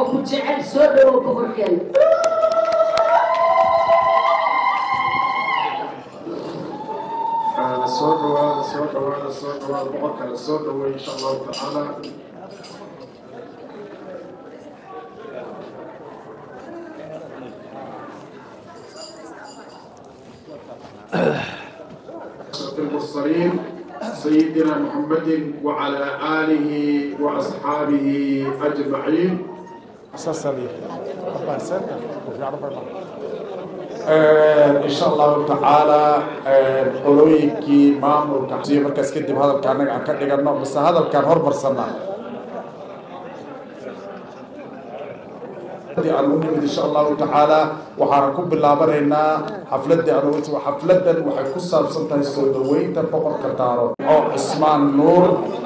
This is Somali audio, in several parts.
كجعل سودو بقركن الصوت بقركن الصوت وإن شاء الله تعالى المرسلين سيدنا محمد وعلى آله وأصحابه أجمعين. إن شاء الله تعالى قلويكي مامور تحسين مركز كدب هذا كان عن كذا قلنا بس هذا كان هرب صنع. إن شاء الله تعالى وحركوا باللابرينا حفلة أروت وحفلة وحكوسة بسنتها السودوية تبقى كتارو أو عثمان نور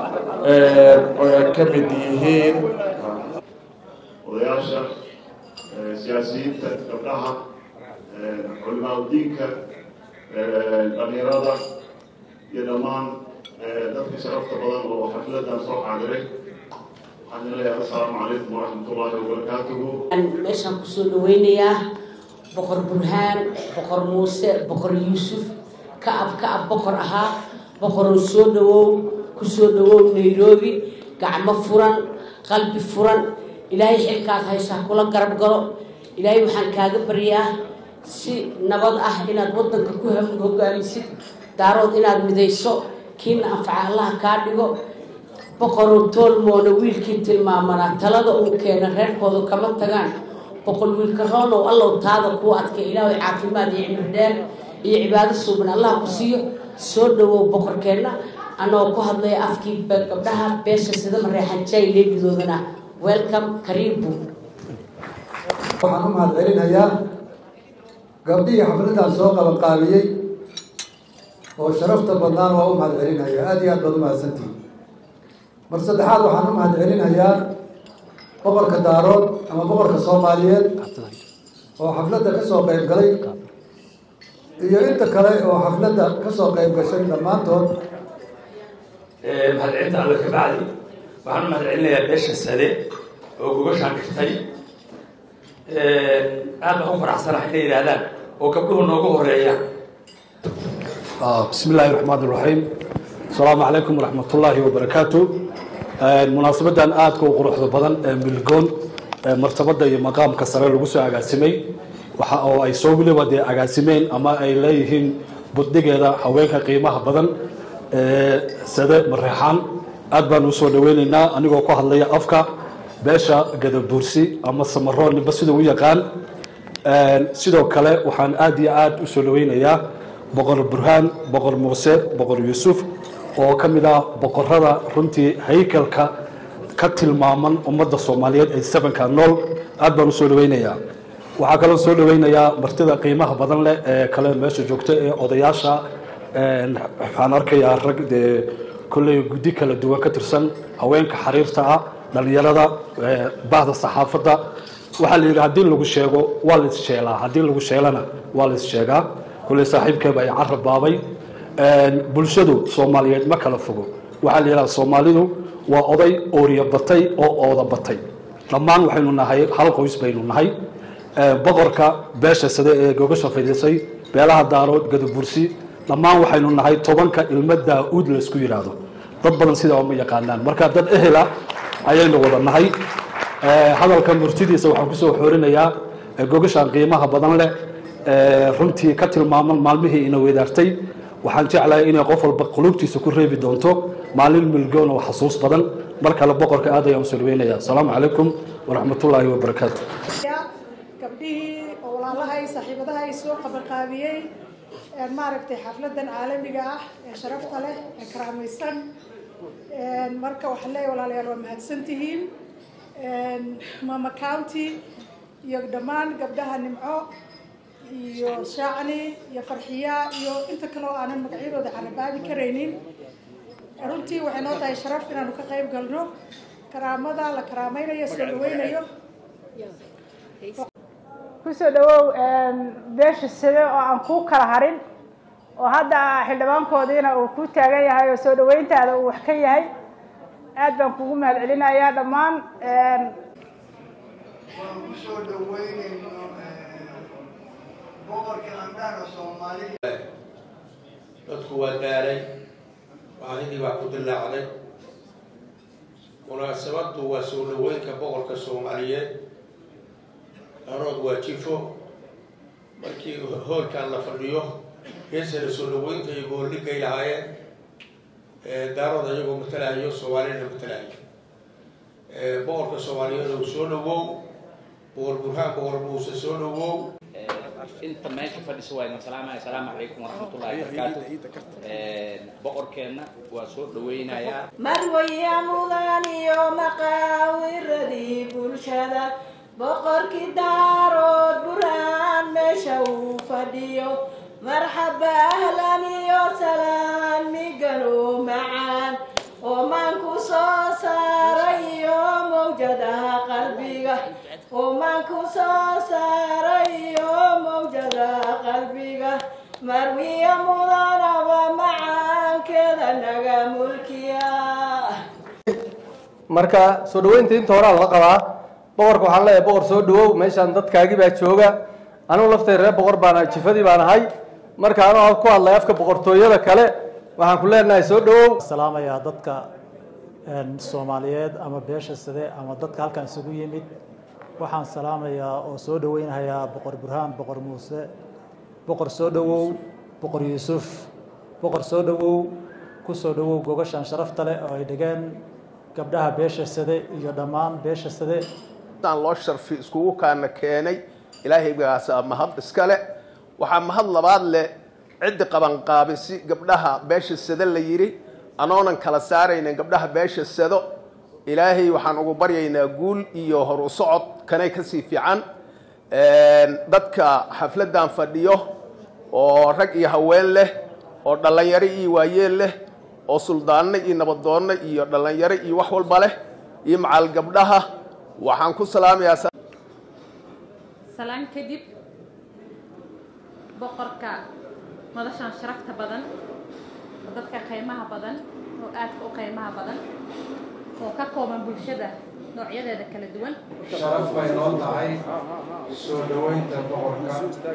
كمديهين وياشا سياسيين تتبعها علماء الدين الأميرة يدمان دفع شرفت بدن وحفلة صوح عليك السلام عليكم ورحمة الله وبركاته. ماشان كسولوينيا بقر برهان بقر موسى بقر يوسف كأب بقر أها بقر كسودو نيروبي كعم فرن قلب فرن إلهي حكاك هاي ساكولا قرب قرو إلهي وحن كاغ بريا سي نبض إناد ودن كوهم هوغاميسيد دارود إناد مديسو كين أنفع الله كاديغو بقرو تول مونا ويلكي تلمامنا تلادا وكينا رير كودو كما تغان بقول ويلكرونو الله تادا كو ادك إلهي عافيماد يعمل دير iyo cibaado suuban Allah ku siiyo soo dhawo boqorkeena anoo ku hadlay afkii gabdhaha beesha sida mareexan jay leegidoodana welcome karibu waxaan u mahadcelinayaa gabdhihii xafladan soo qaban qaabiyey oo sharafta badnaan waa u mahadcelinayaa aad iyo aad baad u mahadsantihiin mar saddexaad waxaan u mahadcelinayaa boqorka daarood ama boqorka Soomaaliyeed oo xafladda ka soo qayb galay iyo inta kale oo xafladda ka soo qayb gashay dhammaantood mahadcelinta alla ka bacdi waxaan u mahadcelinayaa beesha sade oo gogoshaan dhigtay aad baan u faraxsanahay inay yidhaahdaan oo gabdhuhu noogu horeeya بسم الله الرحمن الرحيم السلام عليكم ورحمة الله وبركاته مناسبة آدك وقروح بدن ملقون مرتبطة مقام كسر الوسع عقاسمي أو أي صوبلي ودي عقاسمين أما أي ليهن بدق هذا حوالك قيمة بدن سدى مريحان أدبان وسولويننا أنا وقوه الله أفكا باشا قد بورسي أما سمرون بس دوية قال سيدو كلا وحان آدي آد وسولوين يا بقر برهان بقر موسى بقر يوسف وكمدا بقر هذا رنتي هيكل كتل مامن أمد الصوماليات السبن كانول أدبر سولوينيا وحكلا سولوينيا مرتدى قيمة بدن له كلام ماشي جوكته أضياشة حنركي الرج كل جدي كلا دوا كترسن هوين كحريرتها دليلة بعض الصحافة وحلي هدين لو شيء والد شيلا هدين لو شيلنا والد شيلا كل صاحب كبا يعرف بابي بلشدو Soomaaliyeed ma kala fogo waxa la yiraahdaa Soomaalidu waa oday ooriya batay oo ooda batay dhammaan waxaynu nahay hal qoys baynu nahay boqorka beesha sida ee gogasha fadhiisay beelaha daarood gadabursi dhammaan waxaynu nahay 10ka ilmo Daawud la isku yiraahdo dad badan sida oo ma yaqaanaan marka dad ehela ayaynu wada nahay hadalka murtidiisa waxaan ku soo xoorinayaa gogashan qiimaha badan leh runtii ka tilmaaman maalmihii ina weedaartay waxaan jeclahay inay qof walba qulubtiisa ku reebi doonto maalin milgoon oo xasuus badan marka la boqorka aad ayaan soo dhaweynaya assalaamu calaykum waraxmatullaahi wabarakaatu gabdhihii oo walaalahay saaxiibadahay soo qabanqaabiyey maaragtay xafladan caalamiga ah ee sharafta leh ee karaamaysan marka waxaan leeyahay walaalayaal waa mahadsantihiin mama county iyo dhammaan gabdhaha nimco iyo shaacni iyo farxiya iyo inta kale oo aanan magacyadooda carabaabi karaynin runtii waxay noo tahay sharaf inaanu ka qayb galno karaamada la karaamaynayo soo dhaweynayo kusoo dhawow beesha side oo aan ku kala harin oo hadda xildhibaankoodiina uu ku taagan yahay oo soo dhaweyntaada uu wax ka yahay aad baan kugu mahadcelinayaa dhammaan waan ku soo dhaweynayno boqorka andhaga Soomaaliya dadku waa daaray baahidii baa ku dilaacday munaasabadu waa soo dhaweynka boqorka Soomaaliyeed arood waa jifo markii hoolkan la fadhiyo heesana soo dhaweynta iyo goorligay lahaayeen daarood ayagoo matalayo Soomaaliyana matalayo boqorka Soomaaliyeed oo soo dhawow boqor burhaan boqor muuse soo dhawow inta meesha fadhiso waa salaam alaykum warahmatullahi wabarakatuh boqorkeena waa soo dhaweynayaa marwaya mudan iyo maqaawiradii bulshada boqorkii daarood burhaan meesha uu fadhiyo marxaba ahlan iyo salaan migalo macaan oo maan ku soo saarayo mawjadaha qalbiga oo maan ku soo saarayo mawjadaha qalbiga marwiya mudanaba macaankeeda naga mulkiya marka soo dhaweynta inta hore la qabaa boqorka waxaan leeyahay boqor soo dhawow meeshaan dadkaagii baa jooga anigu laftay reer boqor baan jifadii baan ahay marka anigu ku hadlay afka boqortooyada kale waxaan ku leenahay soo dhawow salaamaya dadka Soomaaliyeed ama beesha side ama dadka halkan isugu yimid waxaan salaamayaa oo soo dhaweynayaa boqor burhaan boqor muuse boqor soo dhawow boqor yuusuf boqor soo dhawow ku soo dhawow gogashan sharafta leh oo ay dhigeen gabdhaha beesha side iyo dhammaan beesha side aan loo sharfi iskugu kaana keenay ilaahay gaas mahad iskale waxa mahad labaad leh cid qaban qaabisi gabdhaha beesha side la yiri anoonan kala saaraynin gabdhaha beesha sado ilaahay waxaan ugu baryaynaa guul iyo hor u socod kanay ka sii fiican dadka xafladan fadhiyo oo rag iyo haween leh oo dhalinyaro iyo waayeel leh oo suldaanna iyo nabadoonna iyo dhalinyaro iyo wax walba leh iyo macal gabdhaha waxaan ku salaamayaa salaan kadib boqorka madashan sharafta badan dadka qiimaha badan oo aadka u qiimaha badan oo ka kooban bulshada noocyadeeda kala duwan sharaf bay noo tahay soo dhaweynta boqorka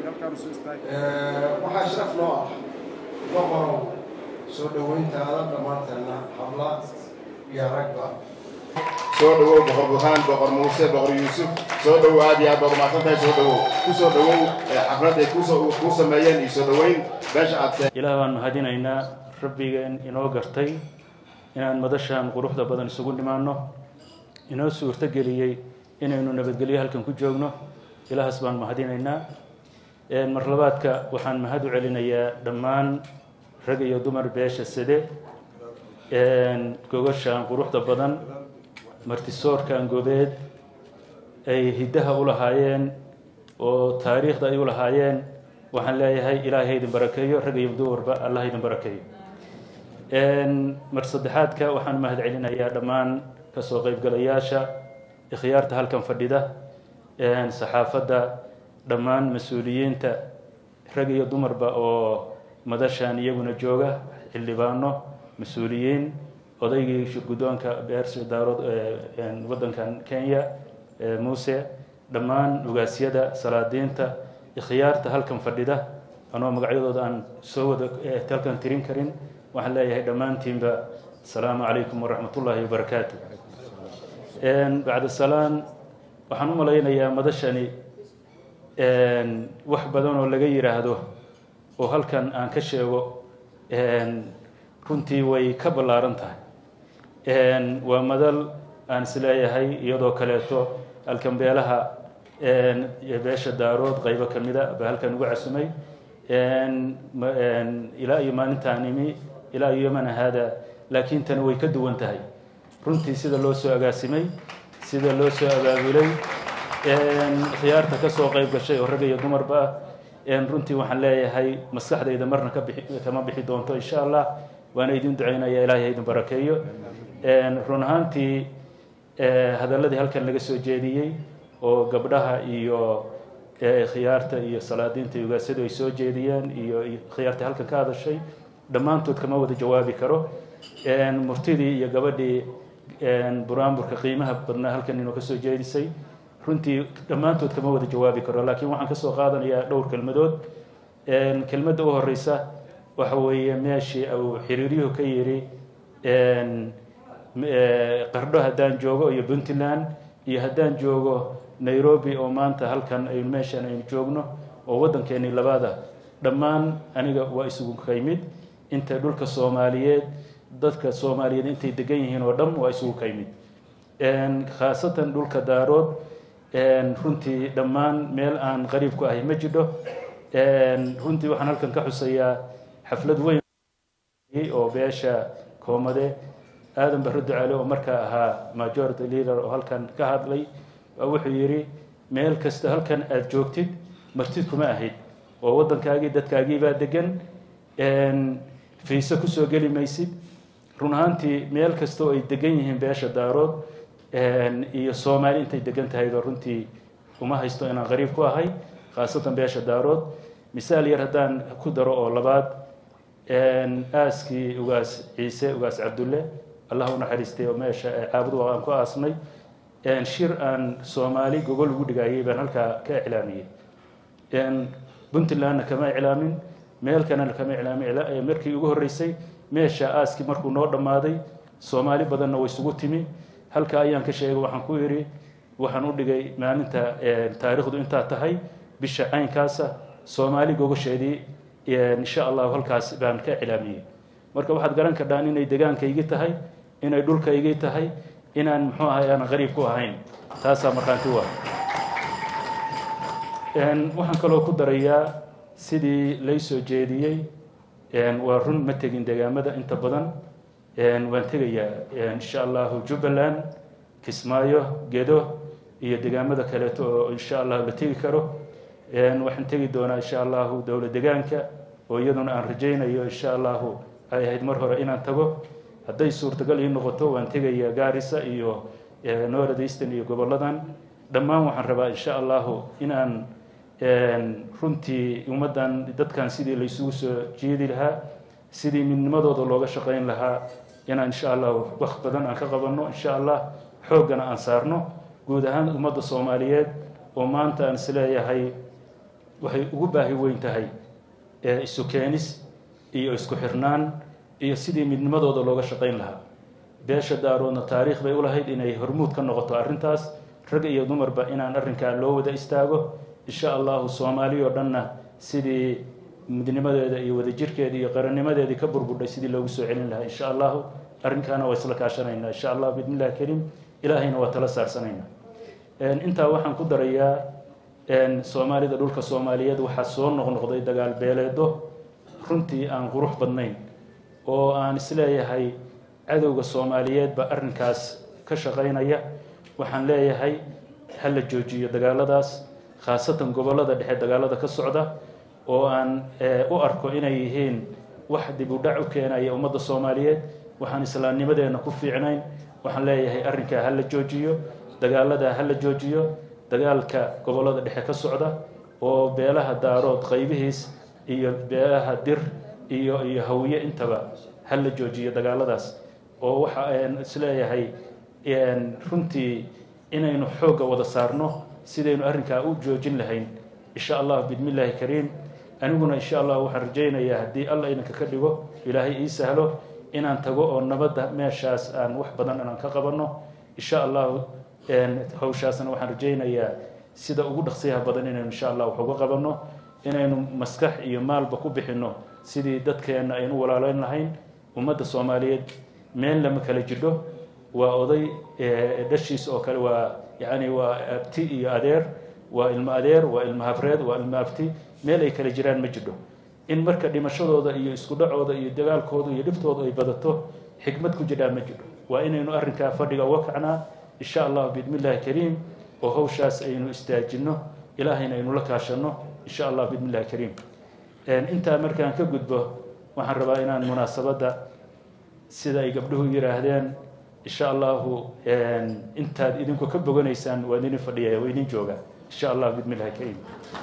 waxaa sharaf noo ah boqorow soo dhaweyntaada dhammaanteena habla iyo ragba soo dhawow boqor burhaan boqor muuse boqor yuusuf soo dhawow aad iyo aad baad umahadsantahay soo dhawow ku soo dhawow xafladday kuu sameeyeen iyo soo dhaweyn beesha aad ilaah baan mahadinaynaa rabbigeen inoo gartay inaan madashan quruxda badan isugu dhimaano inoo suurto geliyey inaynu nabadgelyo halkan ku joogno ilaahas baan mahadinaynaa mar labaadka waxaan mahad u celinayaa dhammaan rag iyo dumar beesha side gogashan quruxda badan martisoorkan gobeed ay hiddaha u lahaayeen oo taariikhda ay u lahaayeen waxaan leeyahay ilaahay idin barakeeyo rag iyo dumarba allah idin barakeeyo mar saddexaadka waxaan mahad celinayaa dhammaan kasoo qaybgalayaasha ikhyaarta halkan fadhida saxaafadda dhammaan mas-uuliyiinta rag iyo dumarba oo madashan iyaguna jooga xildhibaano mas-uuliyiin odaygii shirgudoonka beersha daarood waddankan Kenya muuse dhammaan ugaasyada salaadiinta ikhyaarta halkan fadhida anoo magacyadooda aan soo wada halkan tirin karin waxaan leeyahay dhammaantiinba asalaamu calaykum waraxmatullaahi wabarakaatu bacda salaan waxaan u malaynayaa madashani wax badan oo laga yiraahdo oo halkan aan ka sheego runtii way ka ballaaran tahay waa madal aan isleeyahay iyadoo kaleeto halkan beelaha beesha daarood qaybo ka mida baa halkan ugu casumay ilaa iyo maalintaan imi ilaa iyo yomana haada laakiin tani way ka duwan tahay runtii sida loo soo agaasimay sida loo soo abaabulay khiyaarta ka soo qayb gashay oo rag iyo dumarba runtii waxaan leeyahay maskaxdayda marna kama bixi doonto insha allah waana idin ducaynaya ilaahay idin barakeeyo run ahaantii hadalladii halkan laga soo jeediyey oo gabdhaha iyo khiyaarta iyo salaadiinta iyo ugaasyadu ay soo jeediyeen iyo khiyaarta halkan ka hadashay dhammaantood kama wada jawaabi karo murtidii iyo gabadhii buraanburka qiimaha badnaa halkan inuu ka soo jeedisay runtii dhammaantood kama wada jawaabi karo laakiin waxaan kasoo qaadanayaa dhowr kelmadood kelmadda u horeysa waxa weeye meeshii uu xiriiryuhu ka yidhi qardho haddaan joogo iyo puntland iyo haddaan joogo nairobi oo maanta halkan aynu meeshan aynu joogno oo waddankeennii labaada dhammaan aniga waa isugu ka yimid inta dhulka soomaaliyeed dadka soomaaliyeed intay degan yihiin oo dhan waa isugu ka yimid khaasatan dhulka daarood runtii dhammaan meel aan qariib ku ahay ma jidho runtii waxaan halkan ka xusayaa xaflad weyn oo beesha koomade aadan barre ducaale oo markaa ahaa majority leader oo halkan ka hadlay wuxuu yidhi meel kasta halkan aad joogtid martid kuma ahayd oo waddankaagii dadkaagii baa degan fiise kusoo geli maysid run ahaantii meel kasta oo ay degan yihiin beesha daarood iyo soomaali intay degan tahayba runtii uma haysto inaan qariib ku ahay khaasatan beesha daarood misaal yar haddaan ku daro oo labaad aaskii ugaas ciise ugaas cabdulle allah u naxariistay oo meesha caabudu aan ku aasnay shir aan soomaali gogol ugu dhigayay baan halkaa ka iclaamiyey puntlandna kama iclaamin meel kalena kama iclaamin markii ugu horreysay meesha aaskii markuu noo dhammaaday soomaali badanna way isugu timi halka ayaan ka sheegay waxaan ku idhi waxaan u dhigay maalinta taariikhdu intaa tahay bisha caynkaasa soomaali gogosheedii insha allahu halkaas baan ka iclaamiyey marka waxaad garan kardhaan inay degaankaygii tahay inay dhulkaygii tahay inaan muxuu ahay aanan qariib ku ahayn taasaa markhaanti u ah waxaan kaloo ku darayaa sidii lay soo jeediyey waa run ma tegin degaamada inta badan waan tegayaa insha allahu jubbaland kismaayo gedo iyo degaamada kaleeto oo insha allahu la tegi karo waxaan tegi doonaa insha allahu dowla degaanka oo iyaduna aan rajaynayo insha allahu ay ahayd mar hore inaan tago hadday suurtagal ii noqoto waan tegayaa gaarisa iyo north eastern iyo goboladan dhammaan waxaan rabaa insha allahu inaan runtii ummaddan dadkan sidii laysugu soo jeedi lahaa sidii midnimadooda looga shaqayn lahaa inaan insha allahu waqt badan aan ka qabanno insha allah xooggana aan saarno guud ahaan ummadda soomaaliyeed oo maanta aan isleeyahay waxay ugu baahi weyn tahay isu keenis iyo isku xirnaan iyo sidii midnimadooda looga shaqayn lahaa beesha daaroodna taariikh bay u lahayd inay hormuud ka noqoto arrintaas rag iyo dumarba inaan arrinkaa loo wada istaago insha allahu soomaali oo dhanna sidii midnimadeeda iyo wadajirkeeda iyo qarannimadeedii ka burbudhay sidii loogu soo celin lahaa insha allahu arrinkaana waa isla kaashanaynaa insha allah bismillahi kariim ilaahayna waa tala saarsanaynaa intaa waxaan ku darayaa soomaalida dhulka soomaaliyeed waxaa soo noqnoqday dagaal beeleedo runtii aan qurux badnayn oo aan isleeyahay cadowga soomaaliyeed baa arrinkaas ka shaqaynaya waxaan leeyahay ha la joojiyo dagaaladaas khaasatan gobollada dhexe dagaalada ka socda oo aan u arko inay yihiin wax dib u dhac u keenaya ummadda soomaaliyeed waxaan islaamnimadeenna ku fiicnayn waxaan leeyahay arrinkaa ha la joojiyo dagaalada ha la joojiyo dagaalka gobollada dhexe ka socda oo beelaha daarood qaybihiis iyo beelaha dir iyo hawiye intaba ha la joojiyo dagaaladaas oo waxa aan isleeyahay runtii inaynu xoogga wada saarno sidaynu arrinkaa u joojin lahayn insha allah bismillahi kariim aniguna insha allah waxaan rajaynayaa haddii alla idinka ka dhigo ilaahay ii sahlo inaan tago oo nabadda meeshaas aan wax badan inaan ka qabanno insha allahu hawshaasna waxaan rajaynayaa sida ugu dhaqsiyaha badan inaynu insha allah wax uga qabanno inaynu maskax iyo maalba ku bixinno sidii dadkeenna aynu walaalayn lahayn ummadda soomaaliyeed meel lama kala jidho waa oday dhashiis oo kale waa yani waa abti iyo adeer waa ilmo adeer waa ilmo habreed waa ilmo abti meel ay kala jiraan ma jidho in marka dhimashadooda iyo isku dhacooda iyo dagaalkooda iyo dhiftooda ay badato xikmad ku jidhaa ma jidho waa inaynu arrinkaa fadhiga uga kacnaa insha allah bismillahi kariim oo hawshaas aynu istaajinno ilaahayna aynu la kaashanno insha allah bismillahi kariim intaa markaan ka gudbo waxaan rabaa inaan munaasabadda sida ay gabdhuhu yiraahdeen insha allahu intaad idinku ka boganaysaan waa idin fadhiya waa idin jooga insha allah bismillahi kariim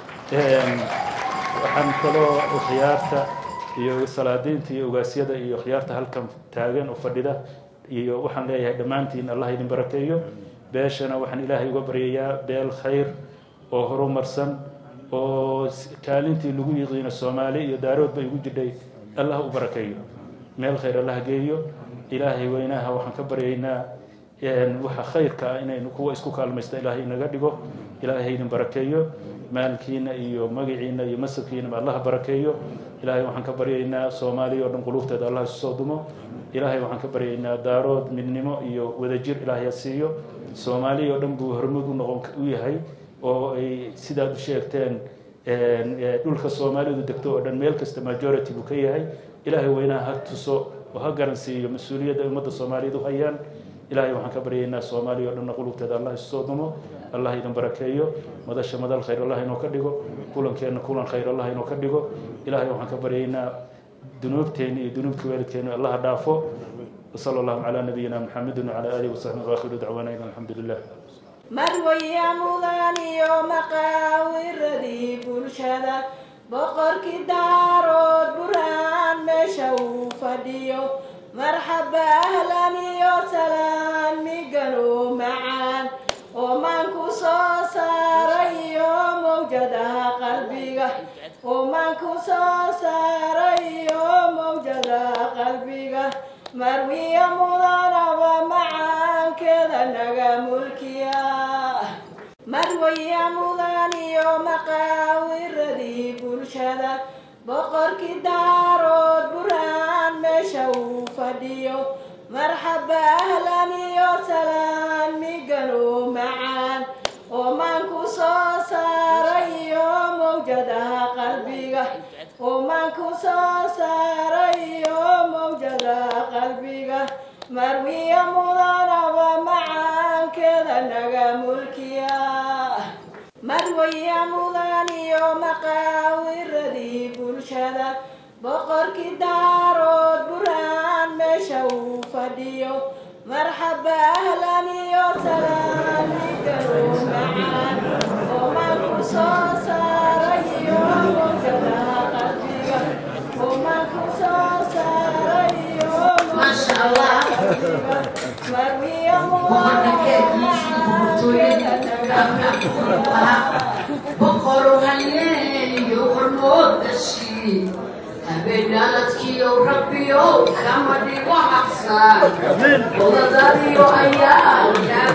waxaan kaloo khiyaarta iyo salaadiinta iyo ogaasyada iyo khiyaarta halkan taagan oo fadhida iyo waxaan leeyahay dhammaantiin allah idin barakeeyo beeshana waxaan ilaahay uga baryayaa beel khayr oo horumarsan oo kaalintii lagu yiqiino soomaali iyo daarood bay ugu jidhay allah u barakeeyo meel khayr allah geeyo ilaahay weynaha waxaan ka baryaynaa waxa khayrka ah inaynu kuwa isku kaalmaysta ilaahay inaga dhigo ilaahay idin barakeeyo maalkiina iyo magaciina iyo masabkiina allah barakeeyo ilaahay waxaan ka baryaynaa soomaaliya oo dhan quluubteeda allah isu soo dumo ilaahay waxaan ka baryaynaa daarood midnimo iyo wadajir ilaahay siiyo soomaaliya oo dhan buu hormuud u noqon u yahay oo ay sidaad u sheegteen dhulka soomaalidu degto oo dhan meel kasta majority buu ka yahay ilaahay weynaha ha tuso oo ha garansiiyo mas-uuliyadda ummadda soomaaliyeed u hayaan ilaahay waxaan ka baryaynaa soomaaliya oo dhanna qulubteeda allah isu soo dumo allah idin barakeeyo madasha madal khayr allah inoo ka dhigo kulankeenna kulan khayr allah inoo ka dhigo ilaahay waxaan ka baryaynaa dunuubteenna iyo dunuubka waalidkeenna allah dhaafo وصلى الله على نبينا محمد وعلى آله وصحبه وآخر دعوانا الحمد لله marwaya mudaniyo maqaawiradii bulshada boqorkii daarood burhaan meesha uu fadhiyo marxaba ahlan iyo salaan migano macaan oo maanku soo saarayo mawjadaha qalbiga oo maanku soo saarayo mawjadaha qalbiga marwiya mudanaba macaankeeda naga mulkiya marwaya mudaniyo maqaawiradii bulshada boqorkii daarood burhaan meesha uu fadhiyo marxaba ahlan iyo salaan migano macaan oo maanku soo saarayo mawjadaha qalbiga oo maanku soo saarayo mawjadaha qalbiga marwiya mudanaba macaankeeda naga mulkiya marwaya mudaniyo maqaawiradii bulshada boqorkii daarood burhaan meesha uu fadhiyo marxaba ahlan iyo salaan migano macaan oo maanku soo saarayo mawjadaha qalbiga oo maanku soo saarayo mawjadaha qalbiga marwiya بقر غني يغرمود الشي بنالتكي وربي وكمدي وحفصان وضداري وأيام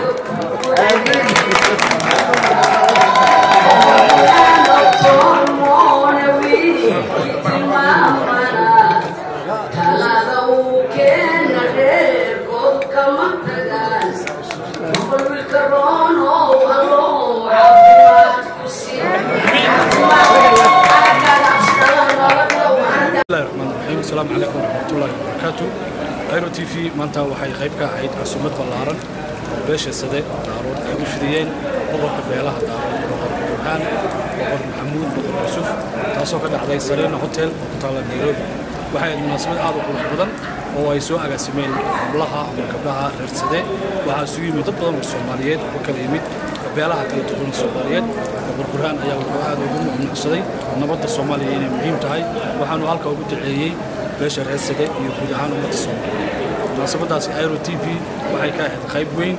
السلام عليكم ورحمة الله وبركاته. أيرو تي في مانتا وحي قيبكا عيد عصومة بلارن بيش السدي دارون وفديين بقر قبيلها دارون بقر برهان بقر محمود بقر يوسف تاسو كده علي سرينا هوتيل وقطالة نيروبي وحي المناسبة عادة قروح بدن هو يسوى أقاسمين قبلها وقبلها رسدي وحي سوي مدبضا والصوماليات وكلمات قبيلها كلا تكون الصوماليات بقر برهان أيها وقعاد وقلنا من حصدي نبض الصوماليين مهم تهي وحانو هالكا وقود الحيي بيش الرسدي يقود عن أمة الصوماليين مناسبة داسي أيرو تي في وحي كاهد خيب وين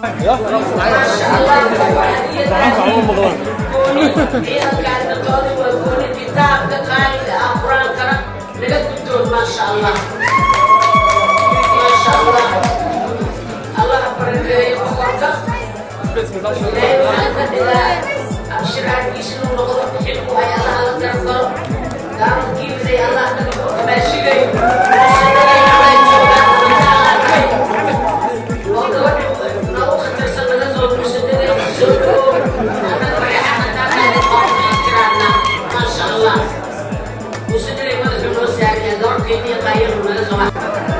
ما شاء الله ما شاء الله الله أكبر أبشر عن يسلم نقضر بحبه يا الله الله ترفض دارو كيف زي الله ماشي لي ما شاء الله وسدري ما تقولوا ساعة دور كيف يغير من الزمان